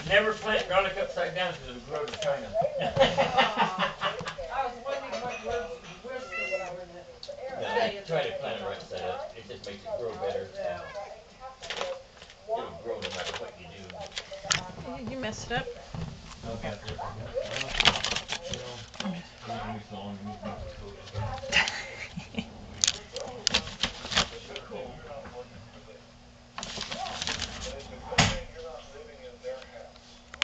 Never plant garlic upside down because it'll grow to China. I was wondering what words they were in it. No, try to plant it right side up. It just makes it grow better. Yeah. It'll grow no matter what you do. You messed it up. Okay,